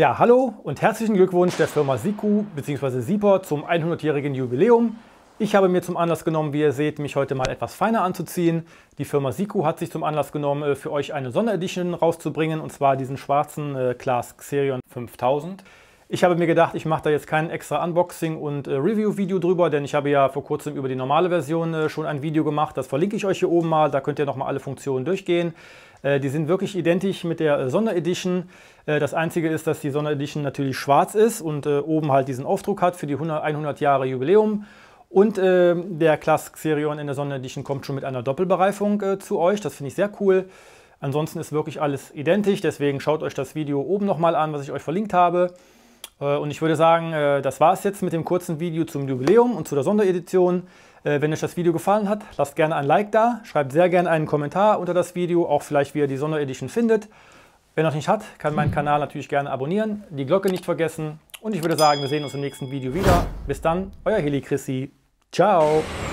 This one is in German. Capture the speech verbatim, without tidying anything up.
Ja, hallo und herzlichen Glückwunsch der Firma Siku bzw. Sieper zum hundertjährigen Jubiläum. Ich habe mir zum Anlass genommen, wie ihr seht, mich heute mal etwas feiner anzuziehen. Die Firma Siku hat sich zum Anlass genommen, für euch eine Sonderedition rauszubringen, und zwar diesen schwarzen äh, Class Xerion fünftausend. Ich habe mir gedacht, ich mache da jetzt kein extra Unboxing- und äh, Review-Video drüber, denn ich habe ja vor kurzem über die normale Version äh, schon ein Video gemacht. Das verlinke ich euch hier oben mal, da könnt ihr nochmal alle Funktionen durchgehen. Äh, die sind wirklich identisch mit der äh, Sonderedition. Äh, das Einzige ist, dass die Sonderedition natürlich schwarz ist und äh, oben halt diesen Aufdruck hat für die hundert Jahre Jubiläum. Und äh, der Class Xerion in der Sonderedition kommt schon mit einer Doppelbereifung äh, zu euch. Das finde ich sehr cool. Ansonsten ist wirklich alles identisch, deswegen schaut euch das Video oben nochmal an, was ich euch verlinkt habe. Und ich würde sagen, das war es jetzt mit dem kurzen Video zum Jubiläum und zu der Sonderedition. Wenn euch das Video gefallen hat, lasst gerne ein Like da, schreibt sehr gerne einen Kommentar unter das Video, auch vielleicht wie ihr die Sonderedition findet. Wer noch nicht hat, kann meinen Kanal natürlich gerne abonnieren, die Glocke nicht vergessen. Und ich würde sagen, wir sehen uns im nächsten Video wieder. Bis dann, euer Heli Chrissy. Ciao!